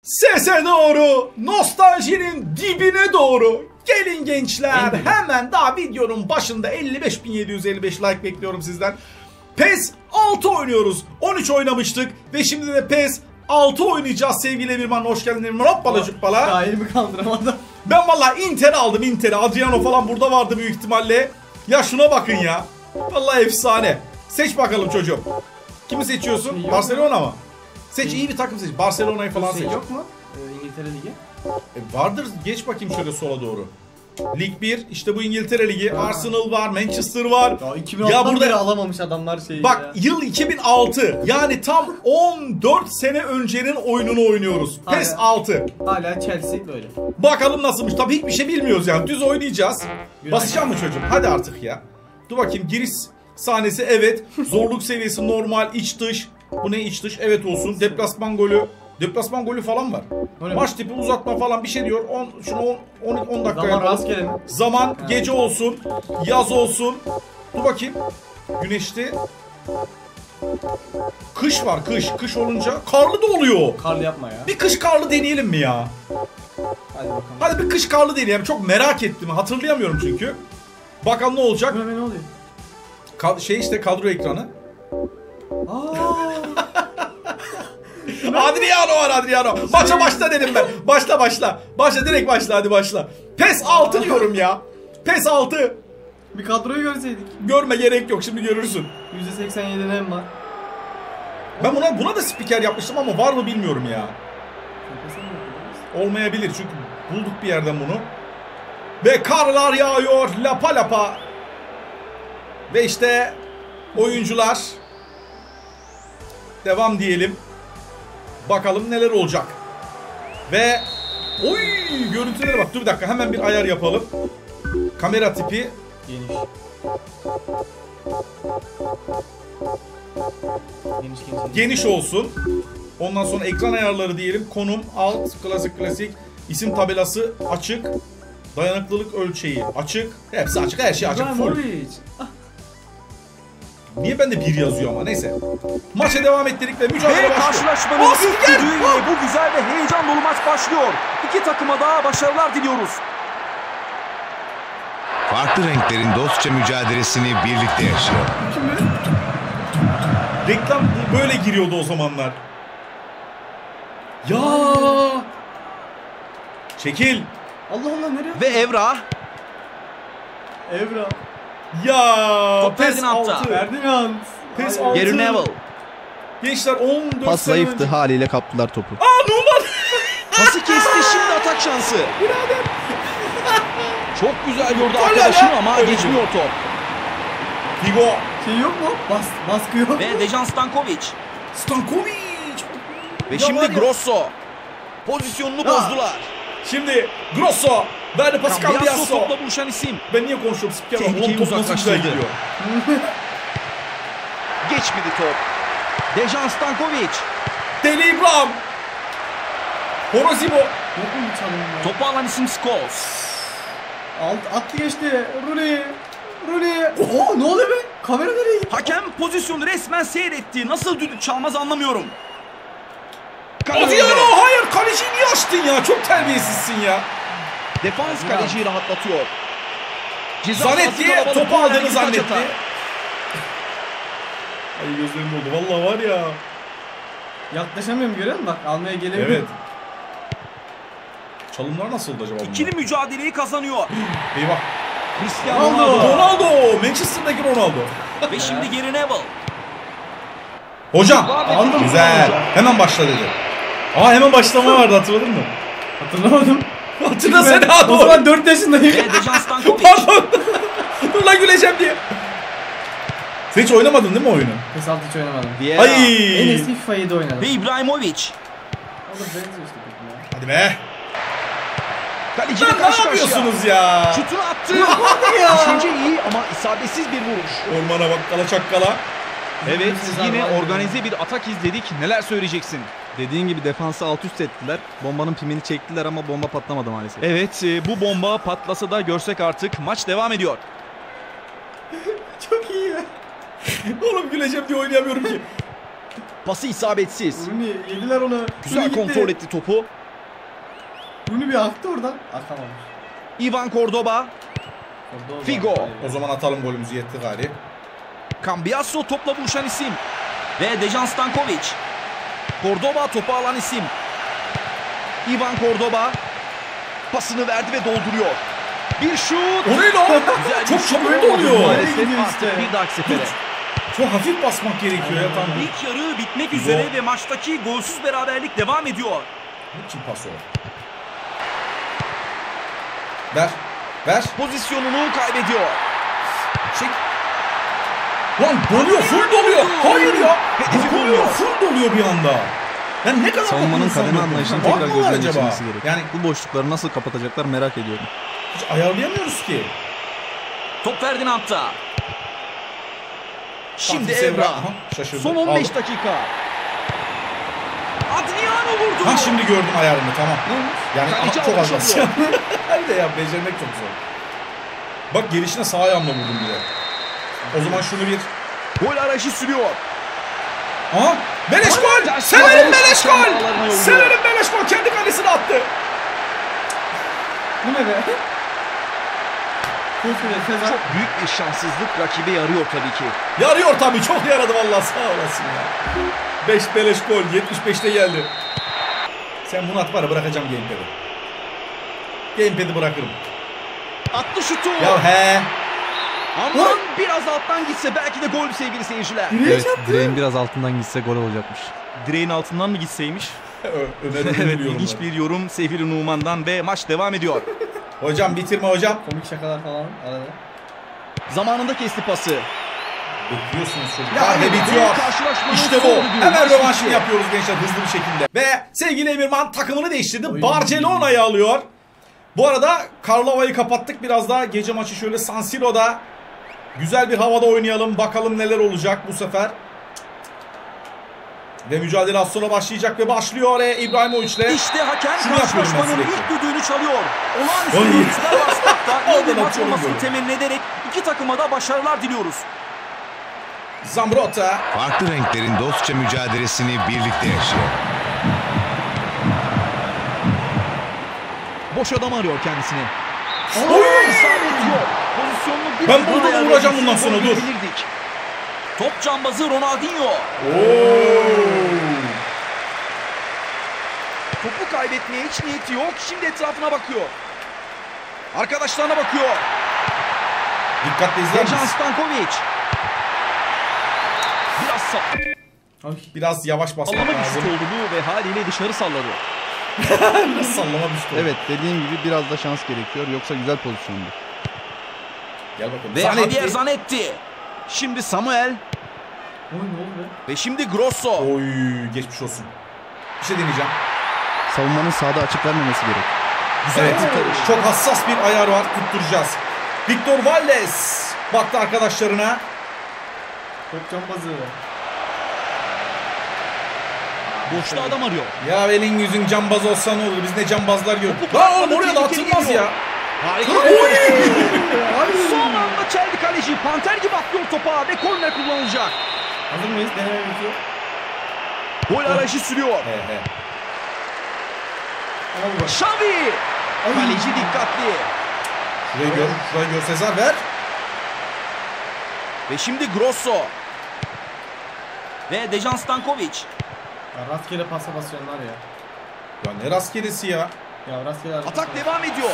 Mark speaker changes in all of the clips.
Speaker 1: Sese doğru, nostaljinin dibine doğru. Gelin gençler, hemen daha videonun başında 55.755 like bekliyorum sizden. PES 6 oynuyoruz. 13 oynamıştık ve şimdi de PES 6 oynayacağız sevgili Emirman. Hoş geldin Emirman. Hoppala cüppala.
Speaker 2: Daha elimi kaldıramadım.
Speaker 1: Ben vallahi Inter'i aldım, Inter'i. Adriano falan burada vardı büyük ihtimalle. Ya şuna bakın ya. Vallahi efsane. Seç bakalım çocuğum. Kimi seçiyorsun? Barcelona mı? Seç, iyi bir takım seç. Barcelona'yı falan seç.
Speaker 2: Yok mu? İngiltere Ligi.
Speaker 1: Vardır. Geç bakayım şöyle sola doğru. Lig 1. İşte bu İngiltere Ligi. Arsenal var. Manchester var.
Speaker 2: Ya 2006'dan beri alamamış adamlar şeyi.
Speaker 1: Bak
Speaker 2: ya.
Speaker 1: yıl 2006. Yani tam 14 sene öncenin oyununu oynuyoruz. PES 6.
Speaker 2: Hala Chelsea böyle.
Speaker 1: Bakalım nasılmış. Tabii hiçbir şey bilmiyoruz yani. Düz oynayacağız. Basacağım mı çocuğum? Hadi artık ya. Dur bakayım, giriş sahnesi evet. Zorluk seviyesi normal, iç dış. Bu ne iç dış? Evet olsun. Deplasman golü. Deplasman golü falan var. Maç tipi uzatma falan bir şey diyor. 10 dakika.
Speaker 2: Zaman rastgele mi?
Speaker 1: Zaman gece olsun. Yaz olsun. Dur bakayım. Güneşli. Kış var, kış. Kış olunca karlı da oluyor.
Speaker 2: Karlı yapma ya.
Speaker 1: Bir kış karlı deneyelim mi ya?
Speaker 2: Hadi bakalım.
Speaker 1: Hadi bir kış karlı deneyelim. Çok merak ettim. Hatırlayamıyorum çünkü. Bakalım ne olacak?
Speaker 2: Ne oluyor?
Speaker 1: İşte kadro ekranı.
Speaker 2: Aa.
Speaker 1: Adriano. Maça başla dedim ben. Başla. Başla, direkt başla, hadi başla. PES 6 diyorum ya. PES 6.
Speaker 2: Bir kadroyu görseydik.
Speaker 1: Görme, gerek yok, şimdi görürsün.
Speaker 2: %87'den var.
Speaker 1: Ben buna da spiker yapmıştım ama var mı bilmiyorum ya. Olmayabilir çünkü bulduk bir yerden bunu. Ve karlar yağıyor lapa lapa. Ve işte oyuncular. Devam diyelim. Bakalım neler olacak. Ve oy, görüntülere bak. Dur bir dakika, hemen bir ayar yapalım. Kamera tipi
Speaker 2: Geniş.
Speaker 1: geniş olsun. Ondan sonra ekran ayarları diyelim. Konum, alt, klasik. İsim tabelası açık. Dayanıklılık ölçeği açık. Hepsi açık, her şey açık. Full. Niye bende 1 yazıyor ama, neyse. Maça devam ettirdik ve mücadele başlıyor.
Speaker 3: Karşılaşmanın ilk düdüğüyle bu güzel ve heyecan dolu maç başlıyor. İki takıma da başarılar diliyoruz.
Speaker 4: Farklı renklerin dostça mücadelesini birlikte yaşıyor.
Speaker 1: Reklam böyle giriyordu o zamanlar. Ya! Çekil.
Speaker 2: Allah nereye?
Speaker 3: Ve Evra.
Speaker 1: Ya!
Speaker 3: Top
Speaker 1: PES
Speaker 3: Ferdinand'da.
Speaker 1: 6.
Speaker 2: Ferdinand.
Speaker 1: PES 6.
Speaker 3: Gary Neville.
Speaker 1: Gençler 14
Speaker 5: Pas
Speaker 1: sene
Speaker 5: zayıftı,
Speaker 1: önce.
Speaker 5: haliyle kaptılar topu.
Speaker 1: Numan!
Speaker 3: Pası kesti, şimdi atak şansı. Çok güzel yordu
Speaker 1: Gol
Speaker 3: arkadaşını
Speaker 1: ya.
Speaker 3: ama geçmiyor top.
Speaker 1: Figo.
Speaker 2: Şey yok mu? Baskı yok.
Speaker 3: Ve Dejan Stankovic.
Speaker 1: Stankovic.
Speaker 3: Ve
Speaker 1: Ya
Speaker 3: şimdi
Speaker 1: var ya.
Speaker 3: Grosso. Pozisyonunu bozdular.
Speaker 1: Şimdi Grosso. Verdi pası
Speaker 3: Cambiasso
Speaker 1: Cambiasso.
Speaker 3: topla buluşan isim.
Speaker 1: Ben niye konuşuyorum? Spiker ama
Speaker 3: Tehlikeyi
Speaker 1: top nasıl güzel
Speaker 3: uzaklaştırdı.
Speaker 1: gidiyor.
Speaker 3: Geçmedi top. Dejan Stankovic.
Speaker 1: Deli İbrahim. Horozimo.
Speaker 2: Yok mu bir çalım ya?
Speaker 3: Topu alan isim Scholes.
Speaker 2: Attı geçti. Rooney. Oo, ne oluyor be? Kamera nereye gitti?
Speaker 3: Hakem pozisyonu resmen seyretti. Nasıl düdük çalmaz anlamıyorum.
Speaker 1: Adriano, hayır, kaleciyi niye açtın ya? Çok terbiyesizsin ya.
Speaker 3: Defans kaleciyi rahatlatıyor. Ceza
Speaker 1: Zanetti
Speaker 3: sahası
Speaker 1: topu
Speaker 3: kalabalık,
Speaker 1: aldığını
Speaker 3: bir taç
Speaker 1: zannetti.
Speaker 3: atar.
Speaker 1: Ay gözlerim doldu. Vallahi var ya.
Speaker 2: Yaklaşamıyorum, görüyor musun? Bak almaya gelemiyorum.
Speaker 1: Evet. Çalımlar nasıldı acaba bunlar?
Speaker 3: İkili mücadeleyi kazanıyor.
Speaker 1: Eyvah.
Speaker 3: Cristiano
Speaker 2: Ronaldo.
Speaker 3: Ronaldo.
Speaker 1: Manchester'daki Ronaldo.
Speaker 3: Ve şimdi Gary Neville.
Speaker 1: Hocam.
Speaker 2: Anladım.
Speaker 1: Güzel. Hemen başla dedi. Hemen başlama vardı, hatırladın mı?
Speaker 2: Hatırlamadım.
Speaker 1: Hatırlasana abi.
Speaker 2: O zaman 4 yaşındayım.
Speaker 3: Ve Dejan Stankovic.
Speaker 1: Pardon. Dur lan, güleceğim diye. Sen hiç oynamadın değil mi oyunu?
Speaker 2: PES 6 hiç oynamadım.
Speaker 1: Ay.
Speaker 2: En eski FIFA 7 oynadım.
Speaker 3: Ve İbrahimovic.
Speaker 2: Oğlum benziyor işte peki ya.
Speaker 1: Hadi be.
Speaker 3: Kaleciyle
Speaker 1: Ne
Speaker 3: karşı karşıya.
Speaker 1: yapıyorsunuz ya?
Speaker 3: Şutunu attı.
Speaker 2: ya.
Speaker 3: Düşünce iyi ama isabetsiz bir vuruş.
Speaker 1: Ormana bakkala çakkala.
Speaker 5: Evet, yine
Speaker 2: var.
Speaker 5: organize bir atak izledik. Neler söyleyeceksin? Dediğin gibi defansı alt üst ettiler. Bombanın pimini çektiler ama bomba patlamadı maalesef.
Speaker 6: Evet, bu bomba patlasa da görsek artık. Maç devam ediyor.
Speaker 1: Çok iyi ya. Oğlum güleceğim diye oynayamıyorum ki.
Speaker 5: Pası isabetsiz.
Speaker 2: Rooney yediler onu.
Speaker 5: Güzel
Speaker 2: Rooney gitti.
Speaker 5: kontrol etti topu.
Speaker 2: Rooney bir aktı oradan. Atamamış.
Speaker 5: Ivan Cordoba.
Speaker 2: Orada o
Speaker 5: Figo.
Speaker 2: zaman.
Speaker 1: O zaman atalım, golümüzü yetti gari.
Speaker 5: Cambiasso topla buluşan isim. Ve Dejan Stankovic. Cordoba topu alan isim. Ivan Cordoba pasını verdi ve dolduruyor. Bir şut.
Speaker 1: O ne lan?
Speaker 5: Güzel bir
Speaker 1: Çok
Speaker 5: şut
Speaker 1: çabuk
Speaker 5: oldu.
Speaker 1: oluyor.
Speaker 5: Maalesef
Speaker 2: Gidiyor
Speaker 5: artık
Speaker 2: işte.
Speaker 5: bir dahaki sefere.
Speaker 1: Çok hafif basmak gerekiyor ya, tam.
Speaker 3: İlk yarı bitmek
Speaker 1: Zor.
Speaker 3: üzere ve maçtaki golsüz beraberlik devam ediyor.
Speaker 1: Ne biçim pas o? Ver. Ver.
Speaker 5: Pozisyonunu kaybediyor.
Speaker 1: Çek. Lan doluyor, full doluyor. Hayır ya.
Speaker 5: Hedefi
Speaker 1: Doluyor,
Speaker 5: bulmuyor.
Speaker 1: full doluyor bir anda. Ya ne kadar
Speaker 5: Savunmanın
Speaker 1: akıllı
Speaker 5: kademe
Speaker 1: insan
Speaker 5: anlayışını
Speaker 1: yok.
Speaker 5: tekrar
Speaker 1: Var mı
Speaker 5: gözden
Speaker 1: acaba?
Speaker 5: geçirmesi gerek.
Speaker 1: Yani
Speaker 5: Bu boşlukları nasıl kapatacaklar merak ediyorum.
Speaker 1: hiç ayarlayamıyoruz ki.
Speaker 3: Top Ferdinand'da.
Speaker 5: Şimdi
Speaker 1: Fatih Sevra.
Speaker 5: Evra.
Speaker 1: Aha, şaşırdım.
Speaker 5: Son 15
Speaker 1: Aldım.
Speaker 5: dakika.
Speaker 3: Adriano vurdu.
Speaker 1: Ha şimdi gördüm ayarını, tamam. Yani
Speaker 5: Kaleci
Speaker 1: çok az
Speaker 5: almış
Speaker 1: basacağım. Hadi ya, becermek çok zor. Bak gelişine sağ ayağımla vurdum bile. O zaman şunu bir...
Speaker 5: Gol arayışı sürüyor.
Speaker 1: Aha! Beleş gol!
Speaker 5: Ters
Speaker 1: Severim
Speaker 5: bağlı,
Speaker 1: beleş
Speaker 5: kaçan
Speaker 1: gol!
Speaker 5: bağlarına yolluyor.
Speaker 1: Severim beleş gol! Kendi kalesine attı.
Speaker 2: Bu ne be? Çok güzel. Sezar.
Speaker 5: Çok büyük bir şanssızlık rakibe yarıyor tabii ki.
Speaker 1: Yarıyor tabii, çok yaradı vallahi, sağ olasın ya. 5 beleş gol, 75'te geldi. Sen bunu at, bana bırakacağım gamepad'i. Gamepad'i bırakırım.
Speaker 5: Attı şutu.
Speaker 1: Ya he.
Speaker 5: Aman biraz alttan gitse belki de gol sevgili seyirciler.
Speaker 2: Direğe çarptı.
Speaker 5: direğin biraz altından gitse gol olacakmış.
Speaker 6: Direğin altından mı gitseymiş?
Speaker 1: Ömer'in
Speaker 6: Evet,
Speaker 1: yorumları.
Speaker 6: ilginç bir yorum sevgili Numan'dan ve maç devam ediyor.
Speaker 1: Hocam bitirme hocam.
Speaker 2: Komik şakalar falan arada.
Speaker 5: Zamanında kesti pası.
Speaker 1: Bekliyorsunuz çocuk.
Speaker 5: Ya,
Speaker 1: Hadi
Speaker 5: evet,
Speaker 1: bitiyor.
Speaker 5: karşılaşmanın
Speaker 1: İşte
Speaker 5: sonu
Speaker 1: bu.
Speaker 5: diyor.
Speaker 1: Hemen
Speaker 5: Maç
Speaker 1: rövanşını
Speaker 5: bitti.
Speaker 1: yapıyoruz gençler, hızlı bir şekilde. Ve sevgili Emirman takımını değiştirdi.
Speaker 2: Oy.
Speaker 1: Barcelona'yı alıyor. Bu arada Karlova'yı kapattık. Biraz daha gece maçı şöyle San Siro'da güzel bir havada oynayalım. Bakalım neler olacak bu sefer. Ve mücadele az sonra başlayacak ve başlıyor İbrahimovic'le.
Speaker 3: İşte hakem
Speaker 1: Şunu yapıyorum ben
Speaker 3: karşılaşmanın
Speaker 1: sürekli.
Speaker 3: ilk düdüğünü çalıyor. Olağanüstü
Speaker 1: Oy.
Speaker 3: görüntüler başlamakta. İyi bir
Speaker 1: Oradan
Speaker 3: maç
Speaker 1: atıyorum
Speaker 3: olmasını
Speaker 1: golü.
Speaker 3: temenni ederek iki takıma da başarılar diliyoruz.
Speaker 1: Zambrotta.
Speaker 4: Farklı renklerin dostça mücadelesini birlikte yaşıyor.
Speaker 5: Boş adam arıyor kendisini.
Speaker 1: Oy!
Speaker 5: İsabet yok. Pozisyonunu bir
Speaker 1: Ben
Speaker 5: türlü
Speaker 1: burada da
Speaker 5: ayarlayabilse
Speaker 1: vuracağım bundan sonra,
Speaker 5: gol
Speaker 1: dur.
Speaker 5: bilirdik.
Speaker 3: Top cambazı Ronaldinho.
Speaker 5: Topu kaybetmeye hiç niyeti yok. Şimdi etrafına bakıyor. Arkadaşlarına bakıyor.
Speaker 1: Dikkatli izler
Speaker 5: Dejan
Speaker 1: misin?
Speaker 5: Stankovic. Biraz
Speaker 2: Ay.
Speaker 1: Biraz yavaş basmak
Speaker 5: sallama bir şut
Speaker 1: lazım.
Speaker 5: oldu bu ve haliyle dışarı salladı.
Speaker 1: Biraz sallama düştü.
Speaker 5: Evet, dediğim gibi biraz da şans gerekiyor. Yoksa güzel pozisyondu.
Speaker 1: Gel bakalım.
Speaker 3: Ve
Speaker 1: Zanetti.
Speaker 3: Javier Zanetti.
Speaker 5: Şimdi Samuel
Speaker 2: Oy ne oldu be?
Speaker 5: ve şimdi Grosso.
Speaker 1: Oy, geçmiş olsun. Bir şey deneyeceğim.
Speaker 5: Savunmanın sahada açık vermemesi gerek.
Speaker 1: Evet, çok hassas bir ayar var. Tutturacağız. Victor Valles baktı arkadaşlarına.
Speaker 2: Top cambazı.
Speaker 5: Boşta adam arıyor.
Speaker 1: Ya elin yüzün cambaz olsa ne olur? Biz ne cambazlar gördük.
Speaker 5: Topu
Speaker 1: Lan oğlum
Speaker 5: bırakmadı,
Speaker 1: oraya da
Speaker 5: tehlikeli
Speaker 1: atılmaz
Speaker 5: geliyor.
Speaker 1: ya.
Speaker 5: Harika. Son anda çeldi kaleci. Panter gibi atlıyor topa ve korner kullanılacak.
Speaker 2: Hazır mıyız? Deneme bitiyor.
Speaker 5: Gol arayışı sürüyor.
Speaker 1: He he.
Speaker 2: Ama bu bak.
Speaker 5: Xavi. Kaleci dikkatli.
Speaker 1: Şurayı gör. Şurayı gör Sezar, ver.
Speaker 3: Ve şimdi Grosso. Ve Dejan Stankovic.
Speaker 2: Ya rastgele pasa basıyorlar ya.
Speaker 1: Ya ne rastgelesi ya.
Speaker 2: Ya rastgele
Speaker 5: Atak devam ediyor.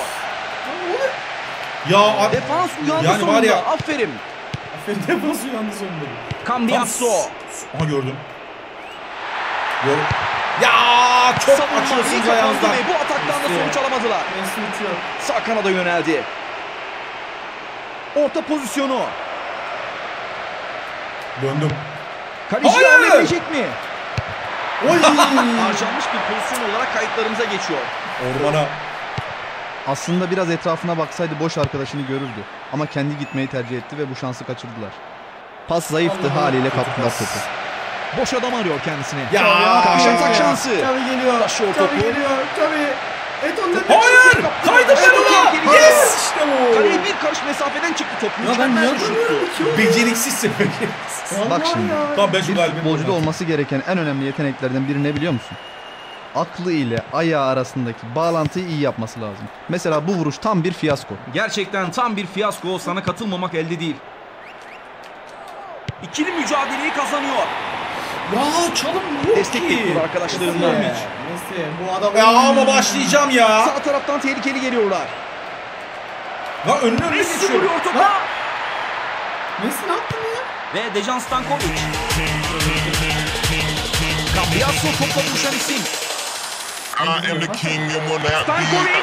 Speaker 1: Ya abi.
Speaker 5: Defans uyandı
Speaker 1: Yani
Speaker 5: sonunda.
Speaker 1: var ya.
Speaker 5: Aferin.
Speaker 1: Aferin, defans uyandı sonunda.
Speaker 3: Cambiasso.
Speaker 1: Aha gördüm. Gör. Ya çok
Speaker 5: Savunma iyi
Speaker 1: açıyorsunuz
Speaker 5: kapandı
Speaker 1: ayağınızdan.
Speaker 5: ve bu ataktan da sonuç alamadılar.
Speaker 2: Messi uçuyor.
Speaker 5: Sağ kanada yöneldi. Orta pozisyonu.
Speaker 1: Döndüm.
Speaker 5: Kaleci
Speaker 1: Hayır!
Speaker 5: alabilecek mi?
Speaker 2: Oy!
Speaker 5: Harcanmış bir pozisyon olarak kayıtlarımıza geçiyor.
Speaker 1: Ormana.
Speaker 5: Aslında biraz etrafına baksaydı boş arkadaşını görürdü. Ama kendi gitmeyi tercih etti ve bu şansı kaçırdılar. Pas zayıftı,
Speaker 2: Allah.
Speaker 5: haliyle kaptılar topu. Boş adam arıyor kendisine.
Speaker 1: Ya.
Speaker 5: Karşı atak şansı.
Speaker 2: Xavi geliyor.
Speaker 5: Taşıyor
Speaker 2: Xavi
Speaker 5: topu.
Speaker 2: geliyor. Xavi. Eto'nun
Speaker 1: Hayır. Kaydı Penal'a. Yes. İşte bu.
Speaker 5: Kaleye bir karış mesafeden çıktı top.
Speaker 2: Ya ben niye
Speaker 5: Mükemmel bir şuttu.
Speaker 2: atamıyorum ki?
Speaker 1: Beceriksizsin. Beceriksiz.
Speaker 2: Vallahi
Speaker 7: Bak şimdi.
Speaker 2: ya.
Speaker 1: Tamam ben şu
Speaker 7: Bir
Speaker 1: galibiyeti
Speaker 7: futbolcuda
Speaker 1: alacağım.
Speaker 7: olması gereken en önemli yeteneklerden biri ne biliyor musun? Aklı ile ayağı arasındaki bağlantıyı iyi yapması lazım. Mesela bu vuruş tam bir fiyasko.
Speaker 5: Gerçekten tam bir fiyasko. Sana katılmamak elde değil. İkili mücadeleyi kazanıyor.
Speaker 1: Ya çalım yok
Speaker 5: Destek
Speaker 1: ki.
Speaker 5: bekliyor arkadaşlarından.
Speaker 2: Messi bu adam.
Speaker 1: Ya ama başlayacağım ya.
Speaker 5: Sağ taraftan tehlikeli geliyorlar.
Speaker 1: Lan önüne
Speaker 5: Messi
Speaker 1: geçiyor.
Speaker 5: vuruyor topa.
Speaker 2: Messi ne yaptın ya?
Speaker 5: Ve Dejan Stankovic. Cambiasso topla buluşan isim.
Speaker 8: I am the king and will not be.
Speaker 5: Stankovic.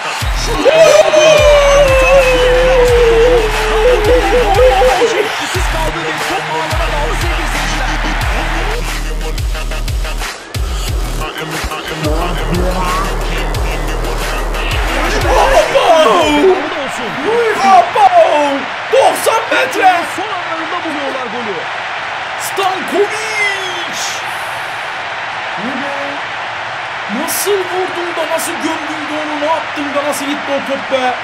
Speaker 5: Etkisiz kaldı ve top ağlara bağlı sevgili seyirciler. Devamı da olsun.
Speaker 1: Abo! 90 metre.
Speaker 5: Son anlarında buluyorlar golü.
Speaker 1: Stankovic. Nasıl vurdun da nasıl gömdün de onu, ne yaptın da nasıl gitti o top be?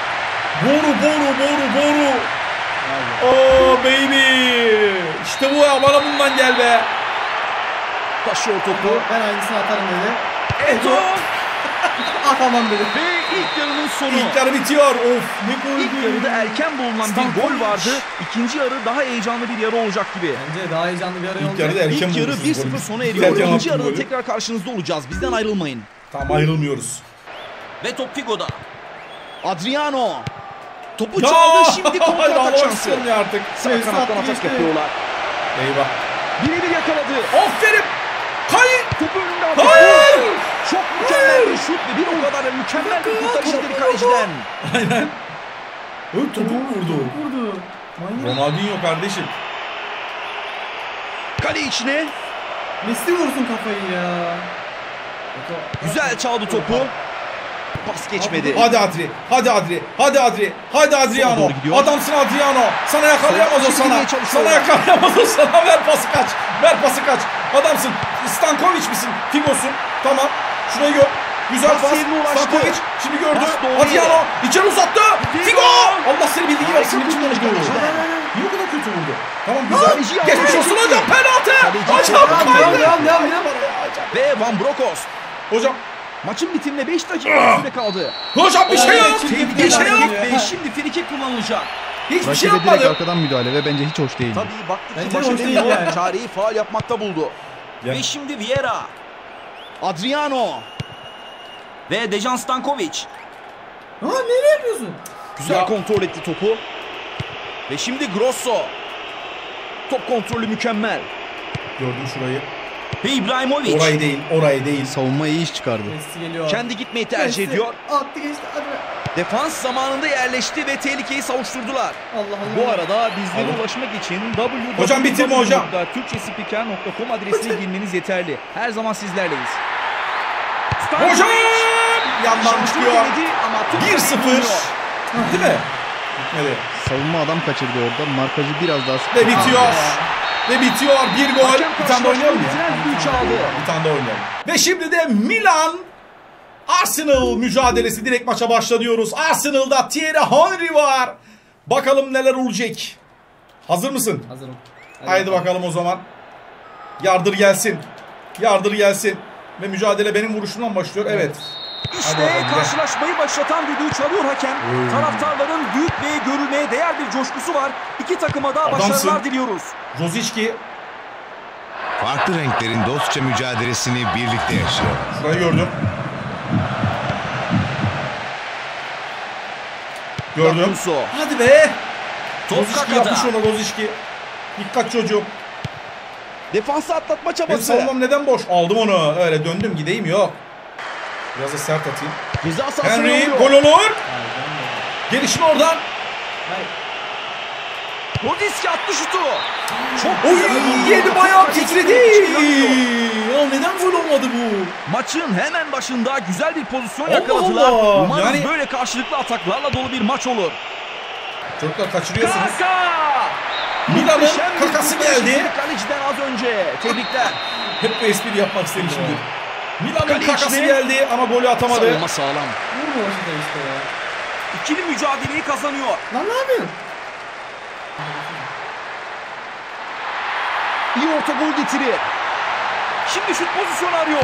Speaker 1: Boru. Oh baby. İşte bu ya, bana bundan gel be.
Speaker 5: Taşıyor topu.
Speaker 2: Ben aynısını atarım dedi.
Speaker 5: Eto.
Speaker 2: Atamam dedi.
Speaker 5: Ve ilk yarının sonu.
Speaker 1: İlk yarı bitiyor. Of ne gol.
Speaker 5: İlk yarıda erken bulunan bir gol vardı. İkinci yarı daha heyecanlı bir yarı olacak gibi.
Speaker 2: Bence daha heyecanlı bir ara
Speaker 1: İlk
Speaker 2: olacak.
Speaker 1: yarıda erken
Speaker 5: İlk yarı
Speaker 1: bulmuşuz
Speaker 5: 1-0
Speaker 1: golü.
Speaker 5: sona
Speaker 1: Erken
Speaker 5: eriyor. İkinci
Speaker 1: attın
Speaker 5: yarıda
Speaker 1: golü.
Speaker 5: tekrar karşınızda olacağız. Bizden ayrılmayın.
Speaker 1: Tamam, ayrılmıyoruz.
Speaker 5: Ve top Figo'da. Adriano. Topu
Speaker 1: Ya!
Speaker 5: çaldı, şimdi kontra
Speaker 1: Hayır,
Speaker 5: atak
Speaker 1: Allah
Speaker 5: şansı.
Speaker 1: aşkına artık.
Speaker 5: Sağ
Speaker 2: Messi
Speaker 5: kanattan
Speaker 2: attı,
Speaker 5: atak
Speaker 2: geçti.
Speaker 5: yapıyorlar.
Speaker 1: Eyvah.
Speaker 5: Birebir yakaladı.
Speaker 1: Aferin. Kayın.
Speaker 5: Topu önünde aldı.
Speaker 1: Hayır.
Speaker 5: Çok mükemmel bir şut ve bir o kadar da mükemmel bir kurtarış istedi kaleciden.
Speaker 1: Aynen. Topu vurdu.
Speaker 2: Vurdu. Manyak.
Speaker 1: Ronaldinho kardeşim.
Speaker 5: Kale içine.
Speaker 2: Messi vursun kafayı ya.
Speaker 5: Güzel çaldı topu. Pas geçmedi.
Speaker 1: Hadi Adri. Hadi Adri. Hadi Adri. Hadi Adriano.
Speaker 5: Sola doğru gidiyor.
Speaker 1: Adamsın Adriano. Sana yakalayamaz o
Speaker 5: Sola
Speaker 1: sana.
Speaker 5: çevirmeye çalışıyor.
Speaker 1: Sana yakalayamaz o sana. Ver pası kaç. Ver pası kaç. Adamsın. Stankovic misin? Figo'sun. Tamam. Şurayı gör. Güzel
Speaker 5: Pas
Speaker 1: pas.
Speaker 5: yerine ulaştı.
Speaker 1: Stankovic şimdi gördü.
Speaker 5: Pas doğru
Speaker 1: Adriano. İçeri uzattı. Figo. Allah seni bildiği gibi
Speaker 5: Harika
Speaker 1: yapsın. İçin
Speaker 5: kurtarış
Speaker 1: vurdu.
Speaker 5: kaleciden.
Speaker 1: Niye o kadar kötü vurdu? Tamam güzel.
Speaker 5: Kaleci yaptı.
Speaker 1: Geçmiş olsun
Speaker 5: Kaleci.
Speaker 1: hocam. Penaltı.
Speaker 5: Kaleci.
Speaker 1: Hocam
Speaker 5: Devam,
Speaker 1: kaydı.
Speaker 2: Devam.
Speaker 5: Ve Van Bronckhorst.
Speaker 1: Hocam.
Speaker 5: Maçın bitimine 5 dakika süre kaldı.
Speaker 1: Hocam bir şey yap.
Speaker 5: Tehlikeli
Speaker 1: Bir şey yap.
Speaker 5: hareket ve şimdi frikik kullanılacak.
Speaker 1: Hiçbir şey
Speaker 7: Rakibe direkt
Speaker 1: yapmadı.
Speaker 7: arkadan müdahale ve bence hiç hoş değil.
Speaker 5: Tabii baktı ki
Speaker 2: Bence
Speaker 5: baş
Speaker 2: hoş değil
Speaker 5: edemiyor.
Speaker 2: yani.
Speaker 5: Çareyi faul yapmakta buldu.
Speaker 1: Ya.
Speaker 5: Ve şimdi Vieira. Adriano. Ve Dejan Stankovic.
Speaker 2: Ha nereye yapıyorsun?
Speaker 5: Güzel
Speaker 1: Ya.
Speaker 5: kontrol etti topu. Ve şimdi Grosso. Top kontrolü mükemmel.
Speaker 1: Gördüm şurayı.
Speaker 5: Ve İbrahimovic.
Speaker 1: Orayı değil. Orayı değil.
Speaker 7: Savunma iyi iş çıkardı.
Speaker 2: Messi geliyor.
Speaker 5: Kendi gitmeyi tercih
Speaker 2: Messi.
Speaker 5: ediyor.
Speaker 2: Attı geçti. Hadi be.
Speaker 5: Defans zamanında yerleşti ve tehlikeyi savuşturdular.
Speaker 2: Allah Allah.
Speaker 6: Bu arada bizlere ulaşmak için
Speaker 1: Hocam bitirme hocam.
Speaker 6: www.turkcspiker.com adresine girmeniz yeterli. Her zaman sizlerleyiz.
Speaker 1: Hocam! Yandan
Speaker 5: Şansını
Speaker 1: çıkıyor.
Speaker 5: denedi ama top
Speaker 1: 1-0.
Speaker 5: dönüyor.
Speaker 1: Değil mi? Bitmedi.
Speaker 7: Savunma adam kaçırdı orada. Markajı biraz daha sıkı.
Speaker 1: Ve bitiyor. Ve bitiyor. Bir gol.
Speaker 5: Hakem
Speaker 1: Bir tane de oynayalım mı?
Speaker 5: bitiren düdüğü çaldı.
Speaker 1: Bir tane de oynayalım. Ve şimdi de Milan Arsenal mücadelesi, direkt maça başlıyoruz. Arsenal'da Thierry Henry var. Bakalım neler olacak. Hazır mısın?
Speaker 2: Hazırım.
Speaker 1: Haydi bakalım o zaman. Yardır gelsin. Yardır gelsin. Ve mücadele benim vuruşumdan başlıyor. Evet. Hadi
Speaker 5: İşte
Speaker 1: bakalım, gel.
Speaker 5: karşılaşmayı başlatan düdüğü çalıyor hakem. Taraftarların büyük ve görülmeye değer bir coşkusu var. İki takıma da
Speaker 1: Adamsın.
Speaker 5: başarılar diliyoruz.
Speaker 1: Rosiçki.
Speaker 4: Farklı renklerin dostça mücadelesini birlikte yaşıyor.
Speaker 1: Şurayı gördüm. Gördüm.
Speaker 5: Gattuso.
Speaker 1: Hadi be.
Speaker 5: Top
Speaker 1: Rosiçki
Speaker 5: kakada.
Speaker 1: yapmış ona Rosiçki. Dikkat çocuğum.
Speaker 5: Defansı atlatma
Speaker 1: Benim
Speaker 5: çabası.
Speaker 1: savunmam neden boş? Aldım onu. Öyle döndüm gideyim yok. Biraz da sert atayım.
Speaker 5: Ceza sahasına
Speaker 1: Henry
Speaker 5: vuruyor.
Speaker 1: gol olur. Gelişme oradan.
Speaker 5: Rodiski attı şutu. Çok
Speaker 1: Oy
Speaker 5: güzel.
Speaker 1: yedi bayağı
Speaker 5: Hiç
Speaker 1: titredi.
Speaker 5: çıkamıyor.
Speaker 1: Ya neden gol olmadı bu?
Speaker 5: Maçın hemen başında güzel bir pozisyon
Speaker 1: Allah
Speaker 5: yakaladılar.
Speaker 1: Allah.
Speaker 5: Umarız
Speaker 1: Yani-
Speaker 5: böyle karşılıklı ataklarla dolu bir maç olur.
Speaker 1: Çocuklar kaçırıyorsunuz.
Speaker 5: Kaka!
Speaker 1: Milan'ın
Speaker 5: Muhteşem bir
Speaker 1: kakası
Speaker 5: kurtarış
Speaker 1: geldi.
Speaker 5: Kaleciden az önce. Tebrikler.
Speaker 1: Hep bu espri yapmak istemişimdir. Milan'ın
Speaker 5: Kale
Speaker 1: kakası
Speaker 5: içine.
Speaker 1: geldi ama golü atamadı.
Speaker 5: Savunma sağlam.
Speaker 2: Vurma o işte işte ya.
Speaker 5: İkili mücadeleyi kazanıyor.
Speaker 2: Lan ne yapıyorsun?
Speaker 5: İyi orta gol getirir. Şimdi şut pozisyonu arıyor.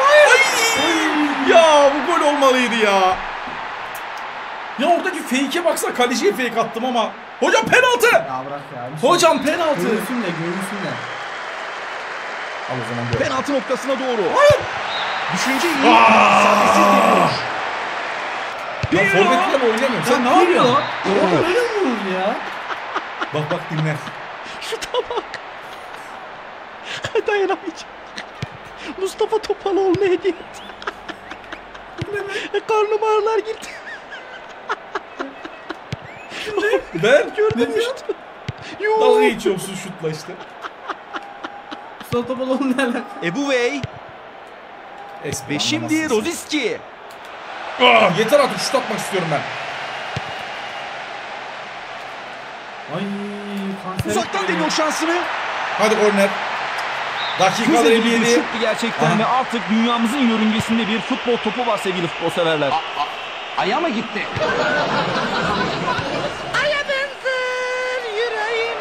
Speaker 1: Ya bu gol olmalıydı ya. Ya oradaki fake'e baksana, kaleciye fake attım ama. Hocam penaltı.
Speaker 2: Ya bırak ya. bir şey-
Speaker 1: Hocam penaltı.
Speaker 2: Görünsün de.
Speaker 1: Al o zaman gol.
Speaker 5: Penaltı noktasına doğru. Hayır. Düşünce iyi. Sahnesiz geliyor.
Speaker 1: Ya forvetle mi oynamıyorum? Sen ne
Speaker 2: Geliyor
Speaker 1: yapıyorsun?
Speaker 2: lan. Orada öyle mi vurur ya?
Speaker 1: Bak dinle.
Speaker 5: Şuta bak. Dayanamayacağım. Mustafa Topaloğlu'na hediye etti. Karnım ağrılar gitti.
Speaker 1: Ben
Speaker 2: Ne diyor?
Speaker 1: dalga geçiyorsun şutla işte.
Speaker 2: Mustafa Topaloğlu'nun ne alakası?
Speaker 5: Ebu Bey
Speaker 1: Espri
Speaker 5: ve şimdi
Speaker 1: anlamazsın.
Speaker 5: Roziski.
Speaker 1: Yeter artık, şut atmak istiyorum ben.
Speaker 2: Ay kanser.
Speaker 5: Uzaktan deniyor şansını.
Speaker 1: Hadi korner. Dakikalar
Speaker 5: Füze gibi bir
Speaker 1: 57.
Speaker 5: şuttu gerçekten
Speaker 1: Aha.
Speaker 5: ve artık dünyamızın yörüngesinde bir futbol topu var sevgili futbol severler.
Speaker 9: Aya mı gitti?
Speaker 10: Aya benzer yüreğim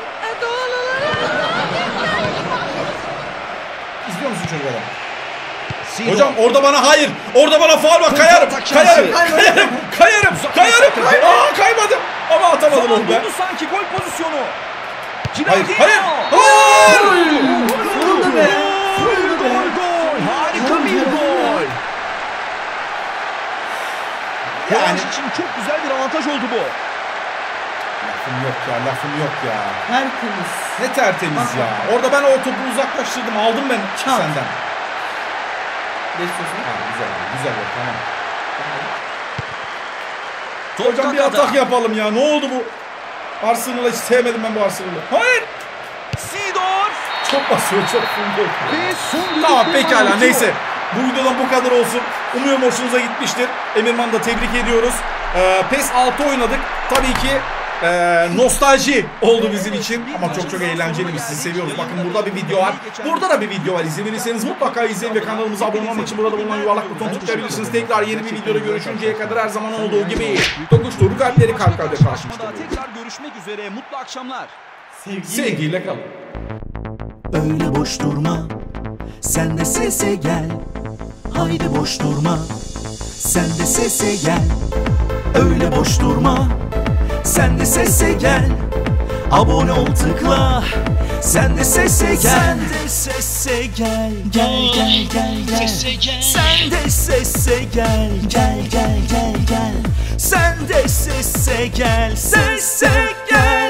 Speaker 1: İzliyor musun çocuklar? Hocam orada bana hayır. Orada bana faul var. Kayarım. Kayarım. Kaymadım. Ama atamadım
Speaker 5: Zaman
Speaker 1: onu be.
Speaker 5: buldu sanki gol pozisyonu.
Speaker 1: Hayır.
Speaker 5: Ginaldino.
Speaker 2: Sonunda be.
Speaker 5: Gol. Harika bir gol. Yani için çok güzel bir avantaj oldu bu.
Speaker 1: Lafım yok ya.
Speaker 2: Tertemiz.
Speaker 1: Ne tertemiz ya. Orada ben o topu uzaklaştırdım. Aldım ben senden.
Speaker 2: Geçiyorsun.
Speaker 1: Ha, güzel tamam.
Speaker 5: Top
Speaker 1: Hocam bir
Speaker 5: kakada.
Speaker 1: atak yapalım ya. Ne oldu bu? Arsenal'ı hiç sevmedim ben bu Arsenal'ı. Hayır.
Speaker 5: Seedorf.
Speaker 1: Çok basıyor, çok full.
Speaker 5: Ve son
Speaker 1: Tamam
Speaker 5: düdük
Speaker 1: pekala
Speaker 5: devam
Speaker 1: neyse.
Speaker 5: ediyor.
Speaker 1: Bu videodan bu kadar olsun. Umuyorum hoşunuza gitmiştir. Emirman'ı da tebrik ediyoruz. PES 6 oynadık. Tabii ki nostalji oldu bizim için. Ama çok eğlenceli, biz sizi seviyoruz. Bakın burada bir video var. Burada da bir video var. İzlemediyseniz mutlaka izleyin ve kanalımıza abone olmak için burada bulunan yuvarlak buton tıklayabilirsiniz. Tekrar yeni bir videoda görüşünceye kadar her zaman olduğu gibi dokuştuğu kalpleri kalplerde karşımıştır.
Speaker 5: Tekrar görüşmek üzere. Mutlu akşamlar.
Speaker 1: Sevgiyle kalın.
Speaker 11: Öyle boş durma, sen de sese gel. Haydi boş durma, sen de sese gel. Öyle boş durma, sen de sese gel. Abone ol tıkla, sen de sese gel. Sen de sese gel, gel. Sen de sese gel, gel. Sen de sese gel, sese gel.